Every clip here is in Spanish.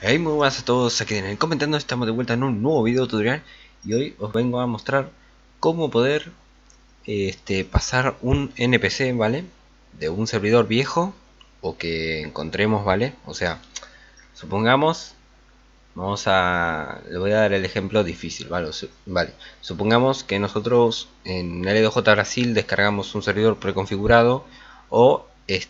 Hey, muy buenas a todos, aquí en el comentando, estamos de vuelta en un nuevo video tutorial y hoy os vengo a mostrar cómo poder pasar un NPC, ¿vale? De un servidor viejo o que encontremos, ¿vale? O sea, supongamos, le voy a dar el ejemplo difícil, ¿vale? Supongamos que nosotros en L2J Brasil descargamos un servidor preconfigurado o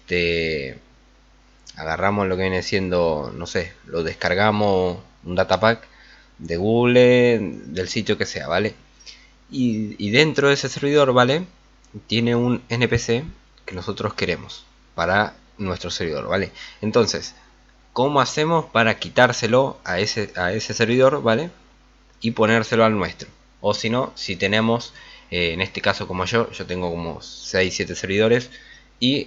agarramos lo que viene siendo, no sé, lo descargamos un datapack de Google, del sitio que sea, ¿vale? Y dentro de ese servidor, ¿vale? Tiene un NPC que nosotros queremos para nuestro servidor, ¿vale? Entonces, ¿cómo hacemos para quitárselo a ese servidor, ¿vale? Y ponérselo al nuestro? O si no, si tenemos, en este caso como yo tengo como 6-7 servidores y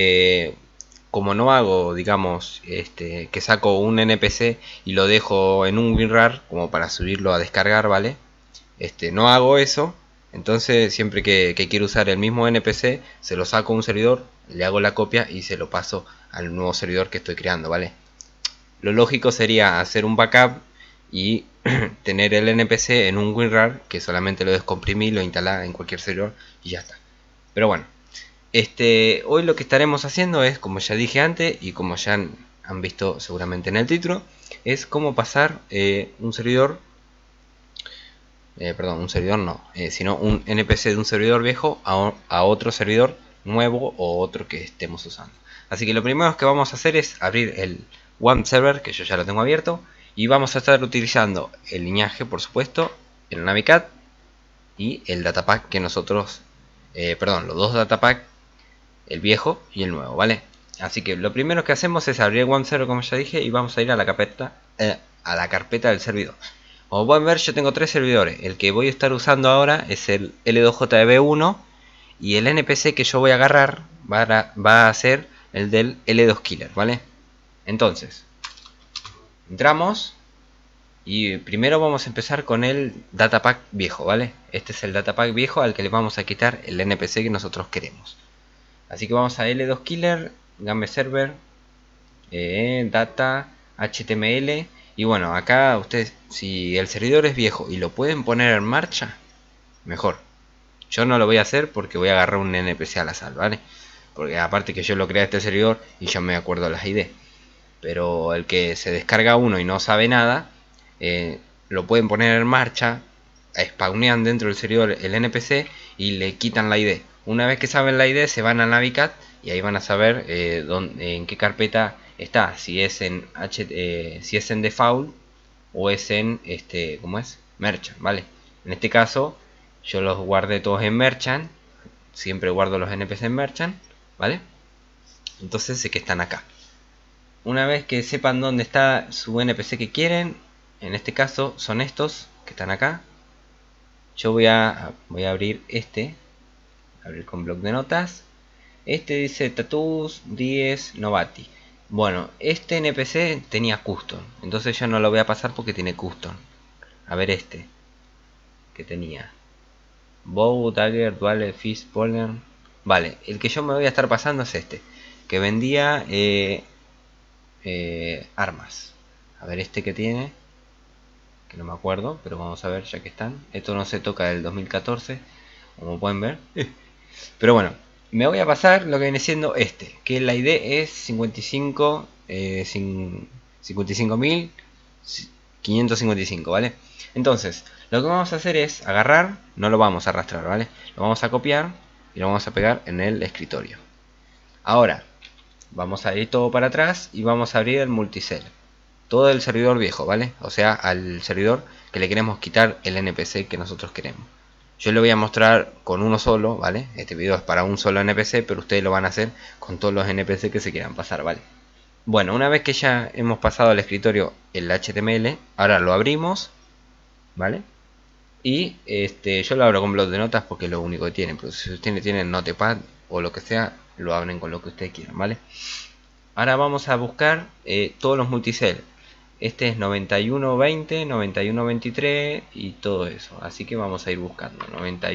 como no hago, digamos, que saco un NPC y lo dejo en un WinRAR como para subirlo a descargar, ¿vale? No hago eso, entonces siempre que quiero usar el mismo NPC, se lo saco a un servidor, le hago la copia y se lo paso al nuevo servidor que estoy creando, ¿vale? Lo lógico sería hacer un backup y tener el NPC en un WinRAR que solamente lo descomprimí, lo instalá en cualquier servidor y ya está. Pero bueno, hoy lo que estaremos haciendo es, como ya dije antes y como ya han visto seguramente en el título, es cómo pasar un servidor, perdón, un servidor no, sino un NPC de un servidor viejo a otro servidor nuevo o otro que estemos usando. Así que lo primero que vamos a hacer es abrir el One Server, que yo ya lo tengo abierto, y vamos a estar utilizando el linaje, por supuesto, el Navicat y el datapack que nosotros, perdón, los dos datapack, el viejo y el nuevo, ¿vale? Así que lo primero que hacemos es abrir OneServer, como ya dije, y vamos a ir a la carpeta del servidor. Como pueden ver, yo tengo tres servidores. El que voy a estar usando ahora es el L2JB1 y el NPC que yo voy a agarrar va a ser el del L2Killer, ¿vale? Entonces, entramos y primero vamos a empezar con el datapack viejo, ¿vale? Este es el datapack viejo al que le vamos a quitar el NPC que nosotros queremos. Así que vamos a L2Killer, Game Server, Data, HTML. Y bueno, acá ustedes, si el servidor es viejo y lo pueden poner en marcha, mejor. Yo no lo voy a hacer porque voy a agarrar un NPC al azar, ¿vale? Porque aparte que yo lo creé este servidor y yo me acuerdo las ID. Pero el que se descarga uno y no sabe nada, lo pueden poner en marcha, spawnean dentro del servidor el NPC y le quitan la ID. Una vez que saben la ID se van a Navicat y ahí van a saber en qué carpeta está, si es en si es en default o es en ¿cómo es? Merchant, ¿vale? En este caso yo los guardé todos en Merchant, siempre guardo los NPC en Merchant, ¿vale? Entonces sé que están acá. Una vez que sepan dónde está su NPC que quieren, en este caso son estos que están acá. Yo voy a abrir abrir con bloc de notas. Este dice Tattoos 10 Novati. Bueno, este NPC tenía custom, entonces yo no lo voy a pasar porque tiene custom. A ver este que tenía Bow, Dagger, Dual, Fist, Pollen. Vale, el que yo me voy a estar pasando es este, que vendía armas. A ver este que tiene, que no me acuerdo, pero vamos a ver ya que están. Esto no se toca del 2014, como pueden ver. Pero bueno, me voy a pasar lo que viene siendo que la ID es 55 55.555, ¿vale? Entonces, lo que vamos a hacer es agarrar, no lo vamos a arrastrar, ¿vale? Lo vamos a copiar y lo vamos a pegar en el escritorio. Ahora, vamos a ir todo para atrás y vamos a abrir el multicell. Todo el servidor viejo, ¿vale? O sea, al servidor que le queremos quitar el NPC que nosotros queremos. Yo le voy a mostrar con uno solo, ¿vale? Este video es para un solo NPC, pero ustedes lo van a hacer con todos los NPC que se quieran pasar, ¿vale? Bueno, una vez que ya hemos pasado al escritorio el HTML, ahora lo abrimos, ¿vale? Y yo lo abro con bloc de notas porque es lo único que tienen. Pero si ustedes tienen Notepad o lo que sea, lo abren con lo que ustedes quieran, ¿vale? Ahora vamos a buscar todos los multicell. Este es 9120, 9123 y todo eso. Así que vamos a ir buscando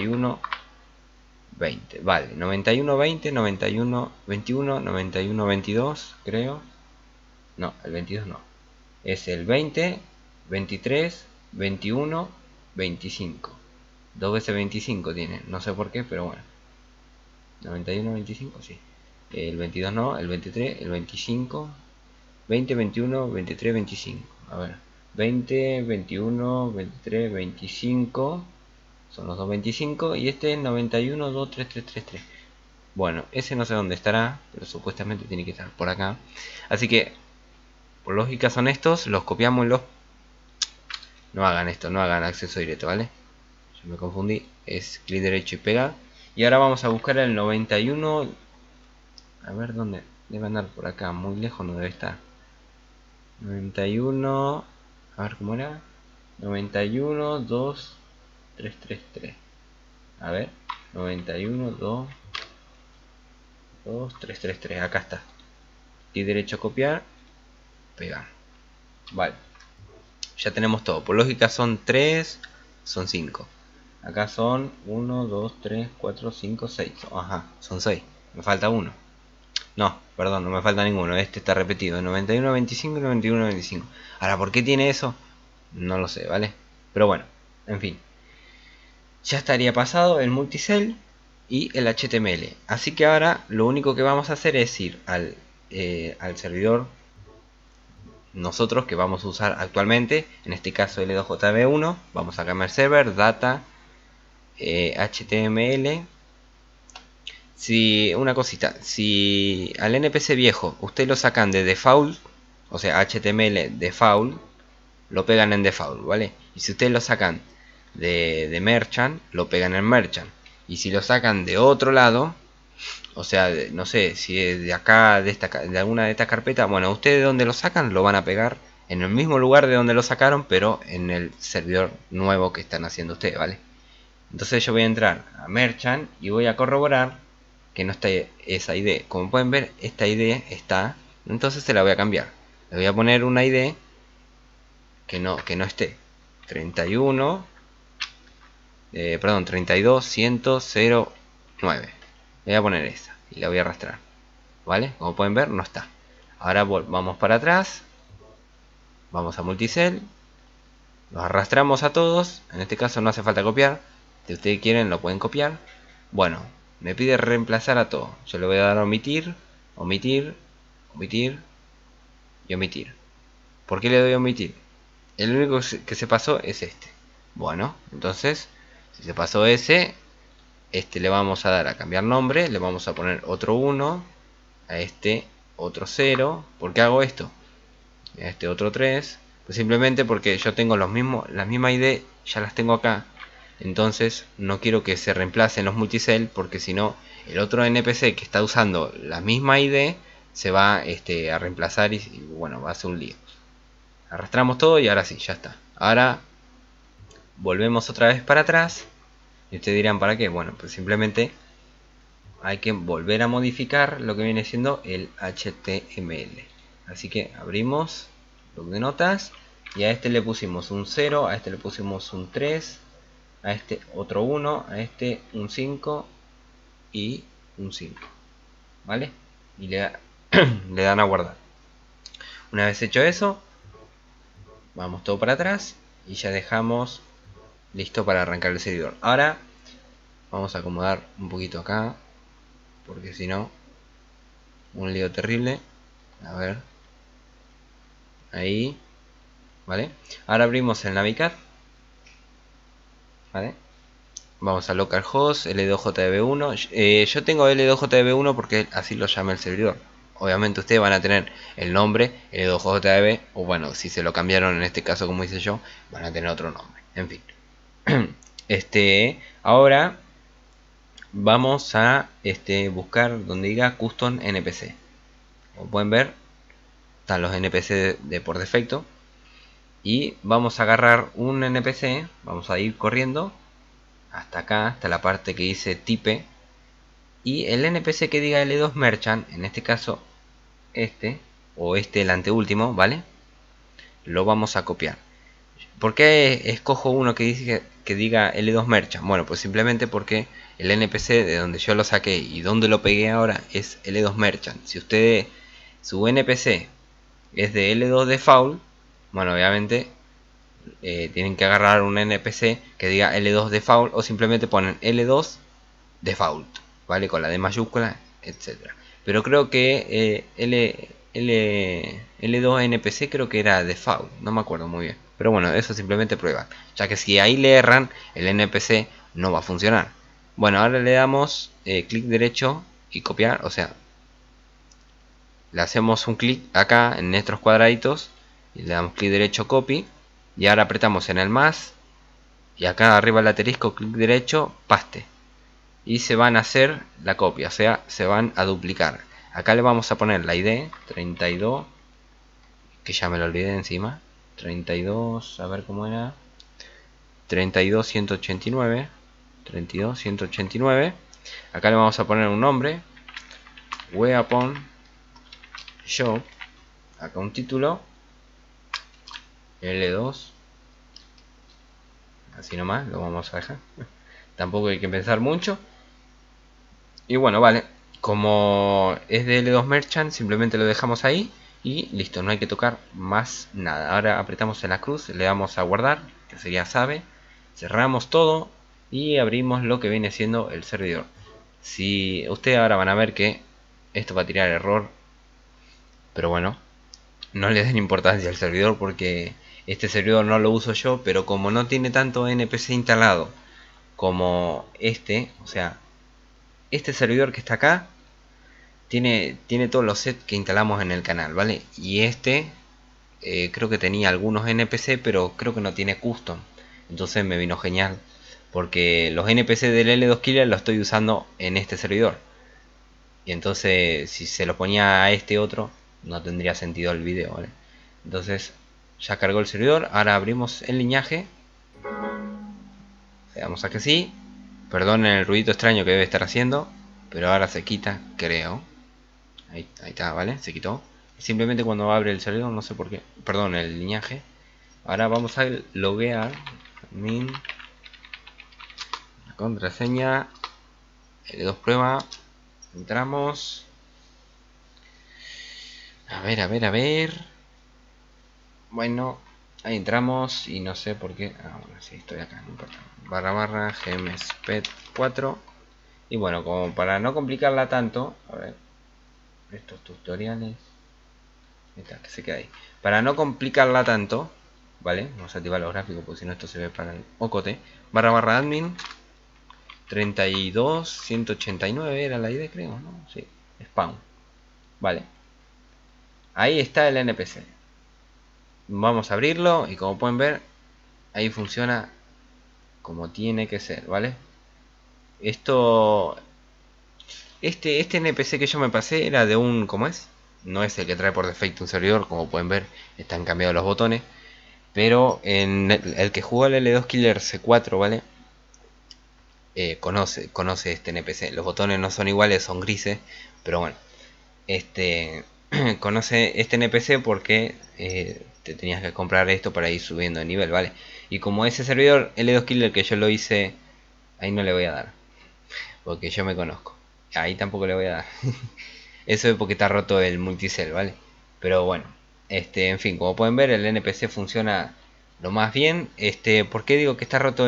9120. Vale, 9120, 9121, 9122, creo. No, el 22 no. es el 20, 23, 21, 25. 2 veces 25 tiene, no sé por qué, pero bueno. 91, 25, sí. El 22 no, el 23, el 25, 20, 21, 23, 25. A ver, 20, 21, 23, 25. Son los 225 y este es 91, 2, 3, 3, 3, 3. Bueno, ese no sé dónde estará, pero supuestamente tiene que estar por acá. Así que, por lógica son estos, los copiamos y los... No hagan esto, no hagan acceso directo, ¿vale? Yo me confundí, es clic derecho y pegar. Y ahora vamos a buscar el 91. A ver dónde debe andar, por acá, muy lejos no debe estar. 91, a ver cómo era. 91, 2, 3, 3, 3. A ver, 91, 2, 2, 3, 3, 3. Acá está. Clic derecho, copiar, pegar. Vale, ya tenemos todo. Por lógica son 3, son 5. Acá son 1, 2, 3, 4, 5, 6. Ajá, son 6. Me falta uno. No, perdón, no me falta ninguno. Este está repetido. 91, 25 y 91, 25. Ahora, ¿por qué tiene eso? No lo sé, ¿vale? Pero bueno, en fin. Ya estaría pasado el multicell y el HTML. Así que ahora lo único que vamos a hacer es ir al servidor nosotros que vamos a usar actualmente. En este caso L2JB1. Vamos a cambiar server, data, HTML. Si, una cosita, si al NPC viejo usted lo sacan de default, o sea HTML default, lo pegan en default, ¿vale? Y si ustedes lo sacan de merchant, lo pegan en merchant. Y si lo sacan de otro lado, o sea, no sé, si es de acá, de alguna de estas carpetas, bueno, ustedes de donde lo sacan, lo van a pegar en el mismo lugar de donde lo sacaron, pero en el servidor nuevo que están haciendo ustedes, ¿vale? Entonces yo voy a entrar a merchant y voy a corroborar que no está esa ID. Como pueden ver, esta ID está, entonces se la voy a cambiar. Le voy a poner una ID que no esté. 31, perdón, 32, 100, 09. Le voy a poner esa y la voy a arrastrar. ¿Vale? Como pueden ver, no está. Ahora vamos para atrás. Vamos a multicell. Los arrastramos a todos. En este caso no hace falta copiar. Si ustedes quieren, lo pueden copiar. Bueno, me pide reemplazar a todo. Yo le voy a dar a omitir, omitir, omitir y omitir. ¿Por qué le doy a omitir? El único que se pasó es este. Bueno, entonces, si se pasó ese, este le vamos a dar a cambiar nombre, le vamos a poner otro 1, a este otro 0. ¿Por qué hago esto? A este otro 3. Pues simplemente porque yo tengo las mismas ID, ya las tengo acá. Entonces no quiero que se reemplacen los multicell, porque si no, el otro NPC que está usando la misma ID se va a reemplazar y bueno, va a ser un lío. Arrastramos todo y ahora sí, ya está. Ahora volvemos otra vez para atrás. Y ustedes dirán, ¿para qué? Bueno, pues simplemente hay que volver a modificar lo que viene siendo el HTML. Así que abrimos bloc de notas y a este le pusimos un 0, a este le pusimos un 3, a este otro 1, a este un 5 y un 5. ¿Vale? Y le dan a guardar. Una vez hecho eso, vamos todo para atrás y ya dejamos listo para arrancar el servidor. Ahora vamos a acomodar un poquito acá, porque si no, un lío terrible. A ver, ahí, ¿vale? Ahora abrimos el Navicat, ¿vale? Vamos a localhost, L2JB1. Yo tengo L2JB1 porque así lo llama el servidor. Obviamente ustedes van a tener el nombre L2JB, o bueno, si se lo cambiaron en este caso como hice yo, van a tener otro nombre. En fin. Ahora vamos a buscar donde diga Custom NPC. Como pueden ver, están los NPC de por defecto. Y vamos a agarrar un NPC, vamos a ir corriendo hasta acá, hasta la parte que dice type. Y el NPC que diga L2 Merchant, en este caso o el anteúltimo, ¿vale? Lo vamos a copiar. ¿Por qué escojo uno que diga L2 Merchant? Bueno, pues simplemente porque el NPC de donde yo lo saqué y donde lo pegué ahora es L2 Merchant. Si su NPC es de L2 Default, Bueno, obviamente tienen que agarrar un NPC que diga L2 default o simplemente ponen L2 default, ¿vale? Con la D mayúscula, etcétera. Pero creo que L2 NPC creo que era default, no me acuerdo muy bien. Pero bueno, eso simplemente prueba, ya que si ahí le erran, el NPC no va a funcionar. Bueno, ahora le damos clic derecho y copiar, o sea, le hacemos un clic acá en estos cuadraditos y le damos clic derecho copy y ahora apretamos en el más y acá arriba el asterisco clic derecho paste y se van a hacer la copia, o sea, se van a duplicar. Acá le vamos a poner la ID 32, que ya me lo olvidé encima, 32, a ver cómo era, 32189, 32189. Acá le vamos a poner un nombre, weapon shop, acá un título, L2, así nomás, lo vamos a dejar. Tampoco hay que pensar mucho. Y bueno, vale, como es de L2 Merchant, simplemente lo dejamos ahí y listo, no hay que tocar más nada. Ahora apretamos en la cruz, le damos a guardar, que sería sabe, cerramos todo y abrimos lo que viene siendo el servidor. Si ustedes ahora van a ver que esto va a tirar error, pero bueno, no le den importancia al servidor porque este servidor no lo uso yo, pero como no tiene tanto NPC instalado como este, o sea, este servidor que está acá tiene todos los sets que instalamos en el canal, ¿vale? Y este creo que tenía algunos NPC, pero creo que no tiene custom. Entonces me vino genial, porque los NPC del L2 Killer los estoy usando en este servidor. Y entonces si se lo ponía a este otro, no tendría sentido el video, ¿vale? Entonces ya cargó el servidor, ahora abrimos el lineaje. Le damos a que sí. Perdonen el ruido extraño que debe estar haciendo, pero ahora se quita, creo. Ahí está, ¿vale? Se quitó. Simplemente cuando abre el servidor, no sé por qué. Perdón, el lineaje. Ahora vamos a loguear. Admin. La contraseña. L2 prueba. Entramos. A ver, a ver, a ver. Bueno, ahí entramos y no sé por qué. Ah, bueno, sí, estoy acá, no importa. Barra barra gmsped 4. Y bueno, como para no complicarla tanto, a ver, estos tutoriales. Está, que se queda ahí. Para no complicarla tanto, ¿vale? Vamos a activar los gráficos porque si no esto se ve para el ocote. Barra barra admin 32189 era la ID, creo, ¿no? Sí, spawn. Vale. Ahí está el NPC. Vamos a abrirlo y como pueden ver, ahí funciona como tiene que ser, ¿vale? Esto... Este NPC que yo me pasé era de un... ¿Cómo es? No es el que trae por defecto un servidor, como pueden ver, están cambiados los botones. Pero en el que jugó el L2 Killer C4, ¿vale? Conoce este NPC. Los botones no son iguales, son grises. Pero bueno, este conoce este NPC porque te tenías que comprar esto para ir subiendo de nivel, ¿vale? Y como ese servidor L2 Killer que yo lo hice, ahí no le voy a dar. Porque yo me conozco. Ahí tampoco le voy a dar. Eso es porque está roto el multicell, ¿vale? Pero bueno, en fin, como pueden ver, el NPC funciona lo más bien. ¿Por qué digo que está roto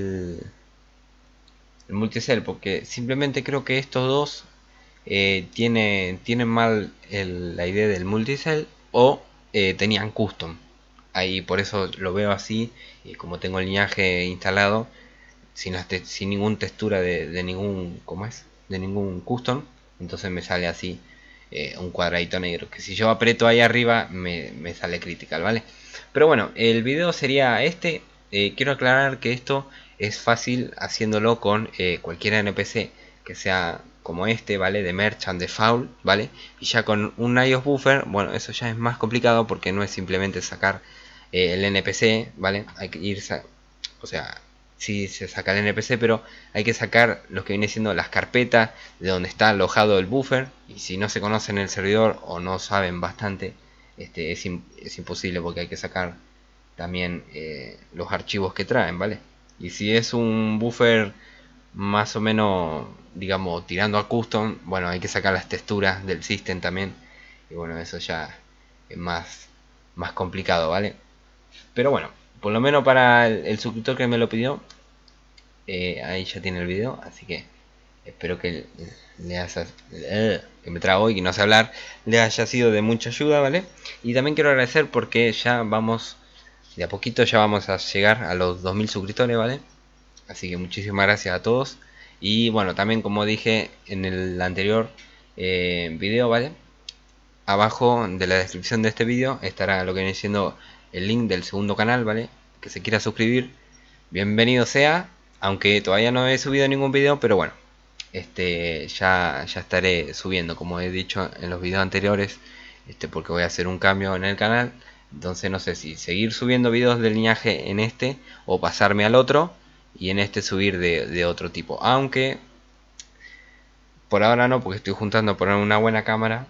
el multicell? Porque simplemente creo que estos dos tienen mal la idea del multicell o tenían custom. Ahí por eso lo veo así. Y como tengo el linaje instalado, sin ninguna textura de ningún, ¿cómo es? De ningún custom, entonces me sale así un cuadradito negro, que si yo aprieto ahí arriba me sale critical, ¿vale? Pero bueno, el video sería este. Quiero aclarar que esto es fácil haciéndolo con cualquier NPC que sea como este, ¿vale? De Merchant, de Foul, ¿vale? Y ya con un iOS Buffer, bueno, eso ya es más complicado porque no es simplemente sacar el NPC, ¿vale? Hay que irse, o sea, sí se saca el NPC, pero hay que sacar lo que viene siendo las carpetas de donde está alojado el buffer. Y si no se conocen el servidor o no saben bastante, es imposible porque hay que sacar también los archivos que traen, ¿vale? Y si es un buffer más o menos, digamos, tirando a custom, bueno, hay que sacar las texturas del system también. Y bueno, eso ya es más complicado, ¿vale? Pero bueno, por lo menos para el suscriptor que me lo pidió, ahí ya tiene el video, así que espero que le haya, que me trago y que no sé hablar, le haya sido de mucha ayuda, ¿vale? Y también quiero agradecer porque ya vamos, de a poquito ya vamos a llegar a los 2000 suscriptores, ¿vale? Así que muchísimas gracias a todos. Y bueno, también como dije en el anterior video, ¿vale? Abajo de la descripción de este video estará lo que viene siendo el link del segundo canal, ¿vale? Que se quiera suscribir, bienvenido sea, aunque todavía no he subido ningún video, pero bueno, ya estaré subiendo, como he dicho en los videos anteriores, porque voy a hacer un cambio en el canal. Entonces no sé si seguir subiendo videos de linaje en este o pasarme al otro y en este subir de otro tipo, aunque por ahora no, porque estoy juntando a poner una buena cámara,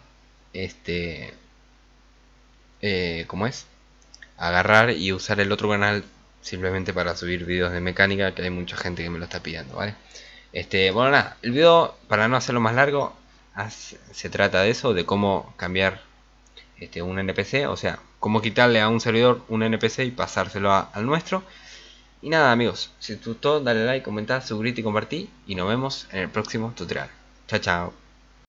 ¿cómo es? Agarrar y usar el otro canal simplemente para subir videos de mecánica, que hay mucha gente que me lo está pidiendo, ¿vale? Bueno, nada, el video, para no hacerlo más largo, se trata de eso, de cómo cambiar un NPC, o sea, cómo quitarle a un servidor un NPC y pasárselo al nuestro. Y nada, amigos, si te gustó, dale like, comentá, suscríbete y compartí, y nos vemos en el próximo tutorial. Chao, chao.